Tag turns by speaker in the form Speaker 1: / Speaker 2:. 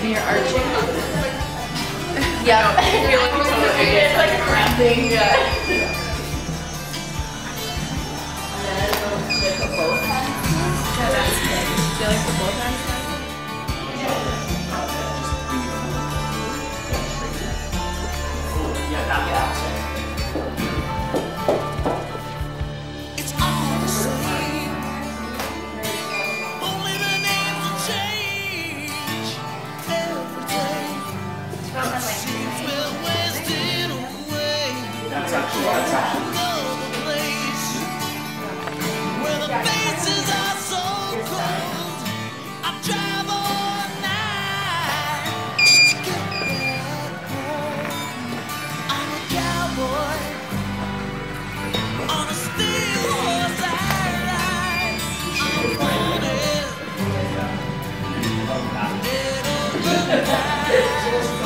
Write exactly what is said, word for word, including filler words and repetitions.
Speaker 1: And you're arching.
Speaker 2: Yeah.
Speaker 1: You're looking totally good. It's like a crab thing. Yeah.
Speaker 2: And then should I put both hands?
Speaker 1: Yeah, that's good. Do you like the both hands?
Speaker 3: Yeah, that yeah.
Speaker 4: It's all the same. Only the names will change every day. Seems we're wasted away.
Speaker 3: That's actually, that's actually.
Speaker 4: Another place where the faces are so cold. I drive all night just to get back home. I'm a cowboy on a steel horse I ride. I'm wanted dead or alive.